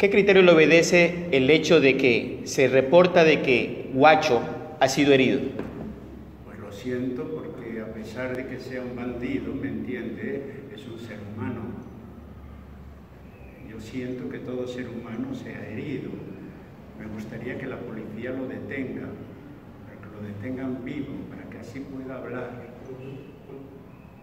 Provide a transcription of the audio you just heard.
¿Qué criterio le obedece el hecho de que se reporta de que Guacho ha sido herido? Pues lo siento, porque a pesar de que sea un bandido, ¿me entiende?, es un ser humano. Yo siento que todo ser humano sea herido. Me gustaría que la policía lo detenga, para que lo detengan vivo, para que así pueda hablar.